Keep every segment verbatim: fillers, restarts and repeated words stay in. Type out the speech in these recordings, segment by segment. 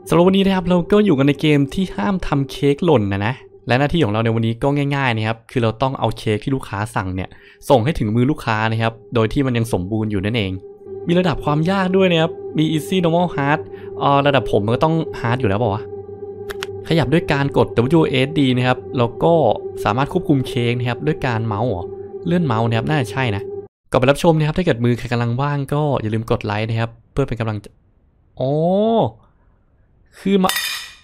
สำหรับวันนี้นะครับเราก็อยู่กันในเกมที่ห้ามทำเค้กหล่นนะนะและหน้าที่ของเราในวันนี้ก็ง่ายๆนะครับคือเราต้องเอาเค้กที่ลูกค้าสั่งเนี่ยส่งให้ถึงมือลูกค้านะครับโดยที่มันยังสมบูรณ์อยู่นั่นเองมีระดับความยากด้วยนะครับมี easy normal hard อ่าระดับผมมันก็ต้อง hard อยู่แล้วเปล่าวะขยับด้วยการกด ดับเบิลยู เอส ดี นะครับแล้วก็สามารถควบคุมเค้กนะครับด้วยการเมาส์เลื่อนเมาส์นะครับน่าจะใช่นะก่อนไปรับชมนะครับถ้าเกิดมือใครกำลังว่างก็อย่าลืมกดไลค์นะครับเพื่อเป็นกำลังอ๋อคือมา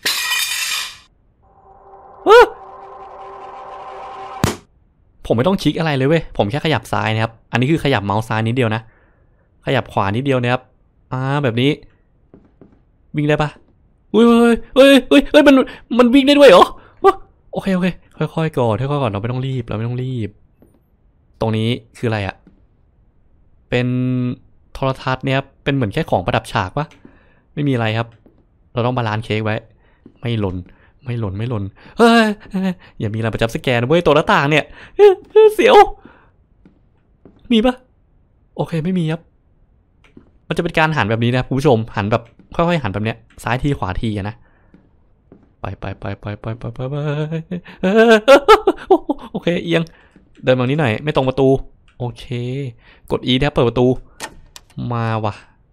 ผมไม่ต้องคลิกอะไรเลยเว้ยผมแค่ขยับซ้ายนะครับอันนี้คือขยับเมาส์ซ้ายนิดเดียวนะขยับขวานิดเดียวนะครับอ่าแบบนี้วิ่งได้ปะเฮ้ยเฮ้ยเฮ้ยเฮ้ยเฮ้ยมันมันวิ่งได้ด้วยเหรอโอเคโอเคค่อยๆก่อนค่อยๆก่อนเราไม่ต้องรีบเราไม่ต้องรีบตรงนี้คืออะไรอะเป็นโทรทัศน์เนี่ยครับเป็นเหมือนแค่ของประดับฉากปะไม่มีอะไรครับเราต้องบาลานซ์เค้กไว้ไม่หล่นไม่หล่นไม่หล่นเฮ้ยอย่ามีอะไรประจับสแกนเว้ยตัวหน้าต่างเนี่ยเสียวมีปะโอเคไม่มีครับมันจะเป็นการหันแบบนี้นะคุณผู้ชมหันแบบค่อยๆหันแบบเนี้ยซ้ายทีขวาทีนะไปไปไปไปไปไปไปไปโอเคเอียงเดินมานี้หน่อยไม่ตรงประตูโอเคกด E นะครับเปิดประตูมาว่ะ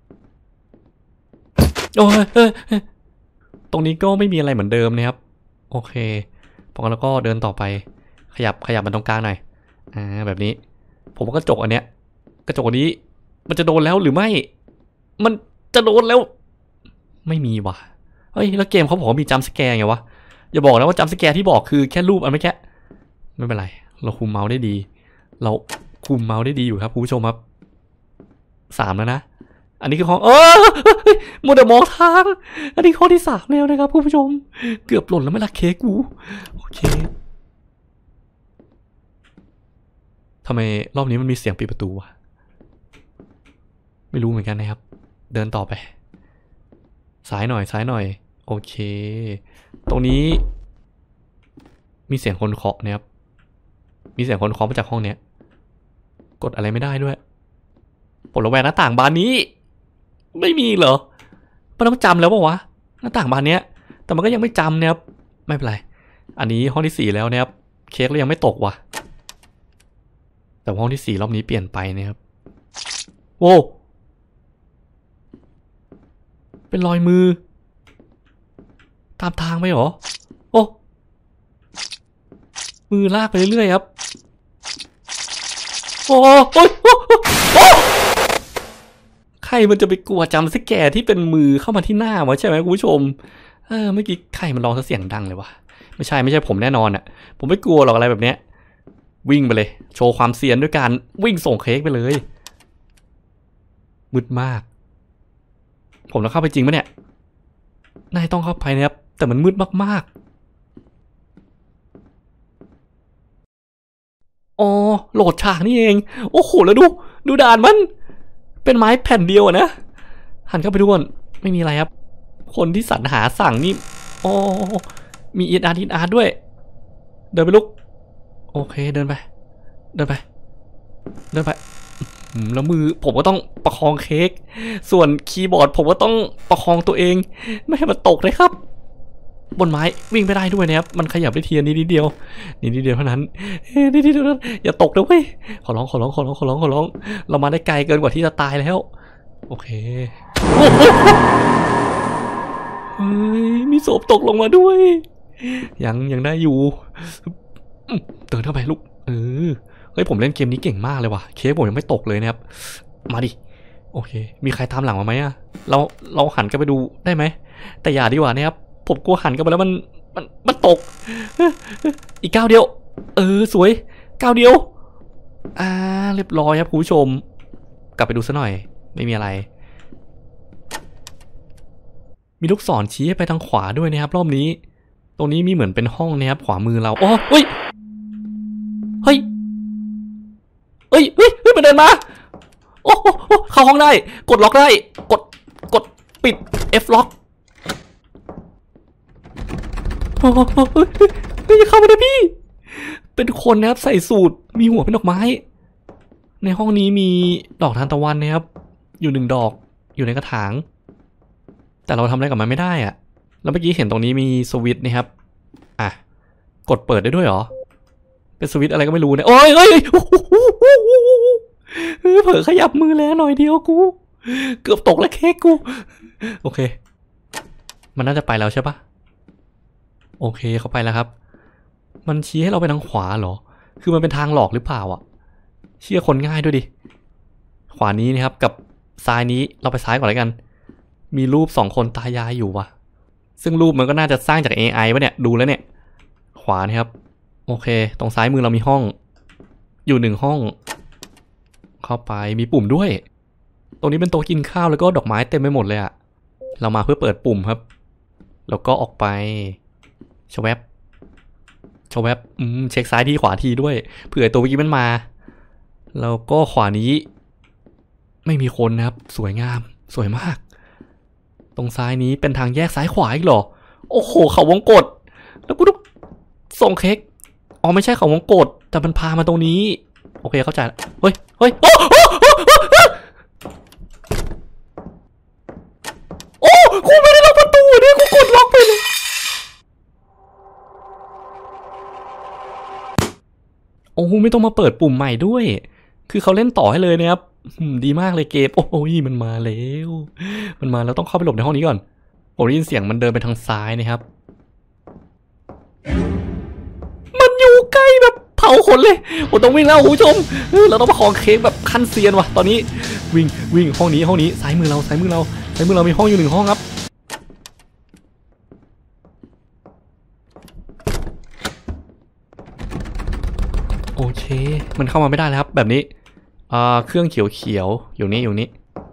โอ้ยตรงนี้ก็ไม่มีอะไรเหมือนเดิมนะครับโอเคพอแล้วก็เดินต่อไปขยับขยับมันตรงกลางหน่อยอ่าแบบนี้ผมว่ากระจกอันเนี้ยกระจกอันนี้มันจะโดนแล้วหรือไม่มันจะโดนแล้วไม่มีว่ะเฮ้ยแล้วเกมเขาบอกว่ามีจัมป์สแกร์ไงวะอย่าบอกนะว่าจัมป์สแกร์ที่บอกคือแค่รูปอันไม่แค่ไม่เป็นไรเราคุมเมาส์ได้ดีเราคุมเมาส์ได้ดีอยู่ครับคุณผู้ชมครับสามแล้วนะอันนี้คือของเออมัวแต่มองทางอันนี้ข้อที่สามแล้วนะครับคุณผู้ชมเกือบหล่นแล้วไม่รักเค้กกูโอเคทำไมรอบนี้มันมีเสียงปิดประตูวะไม่รู้เหมือนกันนะครับเดินต่อไปซ้ายหน่อยซ้ายหน่อยโอเคตรงนี้มีเสียงคนเคาะนะครับมีเสียงคนเคาะมาจากห้องเนี้ยกดอะไรไม่ได้ด้วยปลดระแวงหน้าต่างบานนี้ไม่มีเหรอมันต้องจำแล้วป่าวะหน้าต่างบานเนี้ยแต่มันก็ยังไม่จำนะครับไม่เป็นไรอันนี้ห้องที่สี่แล้วนะครับเค้กเรายังไม่ตกว่ะแต่ห้องที่สี่รอบนี้เปลี่ยนไปนะครับโว้เป็นรอยมือตามทางไปหรอโอ้มือลากไปเรื่อยๆครับโอ้โอ้โอ้ใครมันจะไปกลัวจำสแกร์ที่เป็นมือเข้ามาที่หน้าวะใช่ไหมคุณผู้ชมเออเมื่อกี้ใครมันร้องเสียงดังเลยวะไม่ใช่ไม่ใช่ผมแน่นอนอ่ะผมไม่กลัวหรอกอะไรแบบเนี้ยวิ่งไปเลยโชว์ความเซียนด้วยการวิ่งส่งเค้กไปเลยมืดมากผมต้องเข้าไปจริงปะเนี่ยนายต้องเข้าไปนะครับแต่มันมืดมากๆอ๋อโหลดฉากนี่เองโอ้โหแล้วดูดูด่านมันเป็นไม้แผ่นเดียวอะนะหันเข้าไปดูก่อนไม่มีอะไรครับคนที่สรรหาสั่งนี่อ๋อมีอินอาร์อินอาร์ด้วยเดินไปลุกโอเคเดินไปเดินไปเดินไปแล้วมือผมก็ต้องประคองเค้กส่วนคีย์บอร์ดผมก็ต้องประคองตัวเองไม่ให้มันตกเลยครับบนไม้วิ่งไม่ได้ด้วยนะครับมันขยับได้ทีนิดนิดเดียวนิดนิดเดียวเท่านั้นนิดนิดเดียวอย่าตกนะเว้ยขอร้องขอร้องขอร้องขอร้องขอร้องเรามาได้ไกลเกินกว่าที่จะตายแล้วโอเคเฮ้ยมีศพตกลงมาด้วยยังยังได้อยู่เดินเข้าไปลูกเออเฮ้ยผมเล่นเกมนี้เก่งมากเลยว่ะเค้กผมยังไม่ตกเลยนะครับมาดิโอเคมีใครตามหลังมาไหมอะเราเราหันกันไปดูได้ไหมแต่อย่าดีกว่านะครับผมกลัวหันกันไปแล้วมันมันมันตกอีกก้าวเดียวเออสวยก้าวเดียวอ่าเรียบร้อยครับคุณผู้ชมกลับไปดูซะหน่อยไม่มีอะไรมีลูกศรชี้ไปทางขวาด้วยนะครับรอบนี้ตรงนี้มีเหมือนเป็นห้องนะครับขวามือเราอ๋อเฮ้ยเฮ้ยเฮ้ยเฮ้ยเฮ้ยมันเดินมาโอ้โหเข้าห้องได้กดล็อกได้กดกดปิด F ล็อกโอ้โหเฮ้ยเข้ามาได้พี่เป็นคนนะครับใส่สูทมีหัวเป็นดอกไม้ในห้องนี้มีดอกทานตะวันนะครับอยู่หนึ่งดอกอยู่ในกระถางแต่เราทำอะไรกับมันไม่ได้อ่ะแล้วเมื่อกี้เห็นตรงนี้มีสวิตช์นะครับอ่ะกดเปิดได้ด้วยเหรอเป็นสวิตช์อะไรก็ไม่รู้เนี่ยโอ้ยเฮ้ยเผลอขยับมือแล้วหน่อยเดียวกูเกือบตกแล้วเค้กกูโอเคมันน่าจะไปแล้วใช่ปะโอเคเขาไปแล้วครับมันชี้ให้เราไปทางขวาเหรอคือมันเป็นทางหลอกหรือเปล่าอ่ะเชื่อคนง่ายด้วยดิขวานี้นะครับกับซ้ายนี้เราไปซ้ายก่อนแล้วกันมีรูปสองคนตายายอยู่ว่ะซึ่งรูปมันก็น่าจะสร้างจาก เอ ไอ ป่ะเนี่ยดูแล้วเนี่ยขวานะครับโอเคตรงซ้ายมือเรามีห้องอยู่หนึ่งห้องเข้าไปมีปุ่มด้วยตรงนี้เป็นโต๊ะกินข้าวแล้วก็ดอกไม้เต็มไปหมดเลยอะเรามาเพื่อเปิดปุ่มครับแล้วก็ออกไปชแวบชแวบอืมเช็คซ้ายทีขวาทีด้วยเผื่อตัวเมื่อกี้มันมาแล้วก็ขวานี้ไม่มีคนนะครับสวยงามสวยมากตรงซ้ายนี้เป็นทางแยกซ้ายขวาอีกเหรอโอ้โหเขาวงกฏแล้วกูต้องส่งเค้กอ๋อไม่ใช่เขาวงกฏแต่มันพามาตรงนี้โอเคเข้าใจเฮ้ยเฮ้ยโอ้โอ้โอ้กูไม่ได้ล็อกประตูเนี่ยกูกดล็อกไปเลยโอ้ไม่ต้องมาเปิดปุ่มใหม่ด้วยคือเขาเล่นต่อให้เลยนะครับดีมากเลยเกมโอ้ยมันมาแล้วมันมาแล้วต้องเข้าไปหลบในห้องนี้ก่อนผมได้ยินเสียงมันเดินไปทางซ้ายนะครับมันอยู่ใกล้แบบเผาขนเลยโอ้ต้องวิ่งแล้วคุณผู้ชมเราต้องมาขอเค้กแบบขั้นเซียนว่ะตอนนี้วิ่งวิ่งห้องนี้ห้องนี้ซ้ายมือเราซ้ายมือเราซ้ายมือเรามีห้องอยู่หนึ่งห้องครับโอเคมันเข้ามาไม่ได้แล้วครับแบบนี้อ่าเครื่องเขียวเขียวอยู่นี่อยู่นี่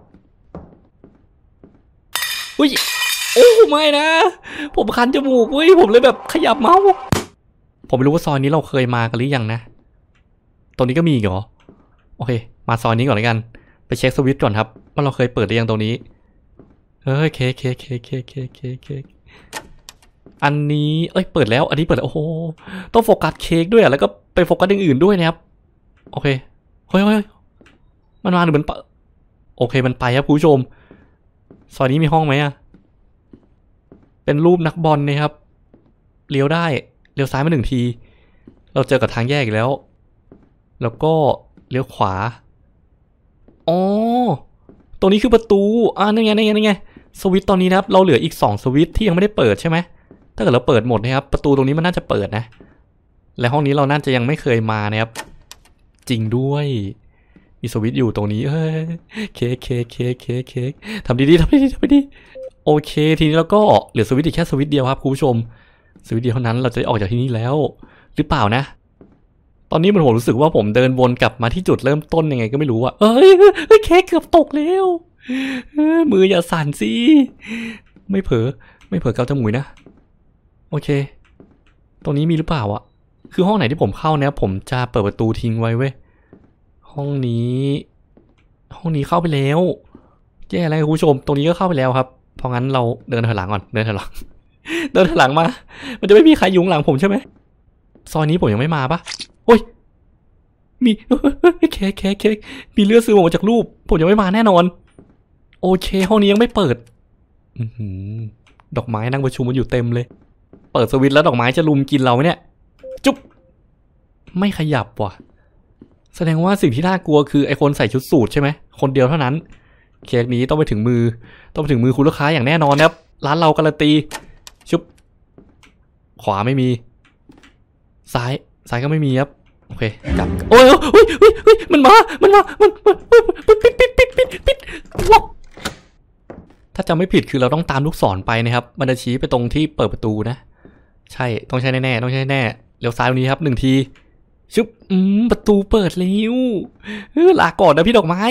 อุ้ยโอ้ไม่นะผมคันจมูกเว้ยผมเลยแบบขยับเมาส์ผมไม่รู้ว่าซอยนี้เราเคยมากันหรือยังนะตรงนี้ก็มีเหรอโอเคมาซอยนี้ก่อนเลยกันไปเช็คสวิตช์ก่อนครับว่าเราเคยเปิดหรือยังตรงนี้เฮ้ยเค้กเค้กเค้กเค้กเค้กเค้กเค้กอันนี้เอ้ยเปิดแล้วอันนี้เปิดแล้วโอ้โหต้องโฟกัสเค้กด้วยแล้วก็ไปโฟกัสอย่างอื่นด้วยนะครับโอเคเฮ้ยเฮ้ยมันมาหรือมันโอเคมันไปครับคุณผู้ชมซอยนี้มีห้องไหมอะเป็นรูปนักบอลนะครับเลี้ยวได้เลี้ยวซ้ายมาหนึ่งทีเราเจอกับทางแยกอีกแล้วแล้วก็เลี้ยวขวาอ๋อตรงนี้คือประตูอ่านี่ไงนี่ไงนี่ไงสวิตช์ตอนนี้นะครับเราเหลืออีกสองสวิตช์ที่ยังไม่ได้เปิดใช่ไหมถ้าเกิดเราเปิดหมดนะครับประตูตรงนี้มันน่าจะเปิดนะและห้องนี้เราน่าจะยังไม่เคยมานะครับจริงด้วยมีสวิตช์อยู่ตรงนี้เฮ้ยเค้กเค้กเค้กเค้กเค้กทำดีๆทำดีๆทำดีๆโอเคทีนี้เราก็เหลือสวิตช์อีกแค่สวิตช์เดียวครับคุณผู้ชมสวิตช์เดียวเท่านั้นเราจะออกจากที่นี่แล้วหรือเปล่านะตอนนี้มันผมรู้สึกว่าผมเดินวนกลับมาที่จุดเริ่มต้นยังไงก็ไม่รู้อะเอ้ยเค้กเกือบตกแล้วมืออย่าสั่นสิไม่เผลอไม่เผลอเกาจมูกนะโอเคตรงนี้มีหรือเปล่าอะคือห้องไหนที่ผมเข้าเนี่ยผมจะเปิดประตูทิ้งไว้เว้ยห้องนี้ห้องนี้เข้าไปแล้วแย่อะไรคุณผู้ชมตรงนี้ก็เข้าไปแล้วครับเพราะงั้นเราเดินถอยหลังก่อนเดินถอยหลังเดินถอยหลังมามันจะไม่มีใครยุ่งหลังผมใช่ไหมซอยนี้ผมยังไม่มาปะโอ้ยมีเค้กเค้กเค้กมีเลือดซึมออกมาจากรูปผมยังไม่มาแน่นอนโอเคห้องนี้ยังไม่เปิดดอกไม้นั่งประชุมมันอยู่เต็มเลยเปิดสวิตช์แล้วดอกไม้จะลุมกินเราไหมเนี่ยจุ๊บไม่ขยับว่ะแสดงว่าสิ่งที่น่ากลัวคือไอคนใส่ชุดสูทใช่ไหมคนเดียวเท่านั้นเค้กนี้ต้องไปถึงมือต้องไปถึงมือคุณลูกค้าอย่างแน่นอนครับร้านเราการันตีชุบขวาไม่มีซ้ายซ้ายก็ไม่มีครับโอเคกลับโอ้ยโอ้ยโอ้ยโอ้ยมันมามันมามันมันปิดปิดปิดปิดปิดล็อกถ้าจำไม่ผิดคือเราต้องตามลูกศรไปนะครับมันจะชี้ไปตรงที่เปิดประตูนะใช่ต้องใช่แน่ๆต้องใช่แน่เลี้ยวซ้ายตรงนี้ครับหนึ่งทีชุบอืมประตูเปิดแล้วลาก่อนนะพี่ดอกไม้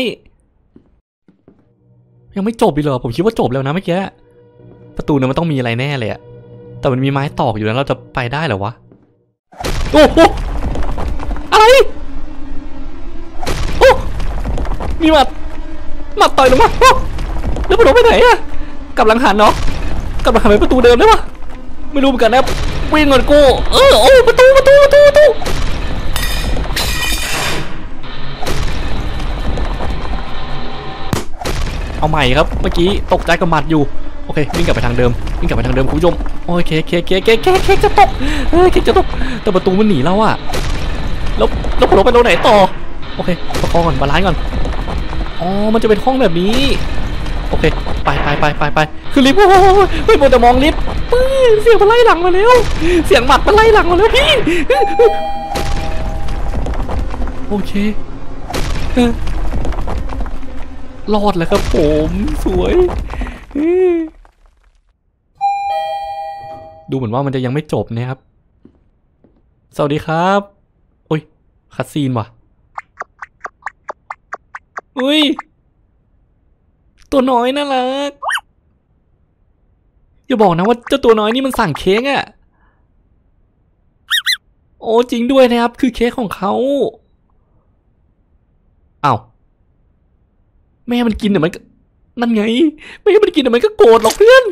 ยังไม่จบอีกเหรอผมคิดว่าจบแล้วนะเมื่อกี้ประตูเนี่ยมันต้องมีอะไรแน่เลยอะแต่มันมีไม้ตอกอยู่แล้วเราจะไปได้เหรอวะโอ้โหอะไรโอ้มีหมัดหมัดต่อยลงมาแล้วประตูไปไหนอะกลับหลังหันเนาะกลับหลังหันไปประตูเดิมได้ปะไม่รู้เหมือนกันนะวิ่งก่อนกูเออโอ้ประตูประตูประตูประตูเอาใหม่ครับเมื่อกี้ตกใจกับหมัดอยู่โอเควิ่งกลับไปทางเดิมวิ่งกลับไปทางเดิมคุณผู้ชมโอเคเค้กเค้กเค้กเค้กเค้กจะตกเฮ้ยเค้กจะตกแต่ประตูมันหนีเราอะแล้วแล้วผมไปตรงไหนต่อโอเคประคองก่อนบาลานซ์ก่อนอ๋อมันจะเป็นห้องแบบนี้โอเคไปไปไปไปไปคือลิฟต์โอ้โหไม่หมดแต่มองลิฟต์เสียงมันไล่หลังมาแล้วเสียงหมัดมันไล่หลังมาแล้วพี่โอเครอดแล้วครับผมสวยดูเหมือนว่ามันจะยังไม่จบนะครับสวัสดีครับโอ้ยคัสซีนว่ะอุ้ยตัวน้อยน่ารักอย่าบอกนะว่าเจ้าตัวน้อยนี่มันสั่งเค้กอะโอ้จริงด้วยนะครับคือเค้กของเขาอ้าวแม่มันกินแต่มันนั่นไงแม่มันกินแต่มันก็โกรธหรอกเพื่อน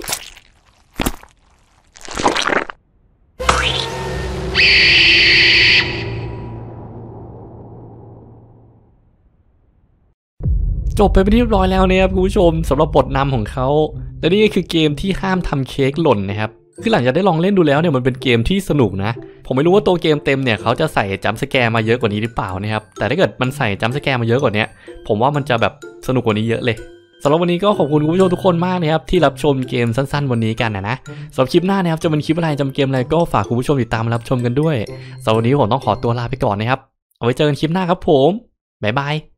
จบไปเป็นที่เรียบร้อยแล้วนะครับคุณผู้ชมสำหรับบทนำของเขาและนี่ก็คือเกมที่ห้ามทำเค้กหล่นนะครับคือหลังจากได้ลองเล่นดูแล้วเนี่ยมันเป็นเกมที่สนุกนะผมไม่รู้ว่าตัวเกมเต็มเนี่ยเขาจะใส่จัมป์สแกร์มาเยอะกว่านี้หรือเปล่านะครับแต่ถ้าเกิดมันใส่จัมป์สแกร์มาเยอะกว่านี้ผมว่ามันจะแบบสนุกกว่านี้เยอะเลยสำหรับวันนี้ก็ขอบคุณคุณผู้ชมทุกคนมากนะครับที่รับชมเกมสั้นๆวันนี้กันนะนะสำหรับคลิปหน้านะครับจะเป็นคลิปอะไรจำเกมอะไรก็ฝากคุณผู้ชมติดตามรับชมกันด้วยสำหรับวันนี้ผมต้องขอตัวลาไปก่อนนะครับเอาไว้เจอกันคลิปหน้าครับผมบ๊ายบาย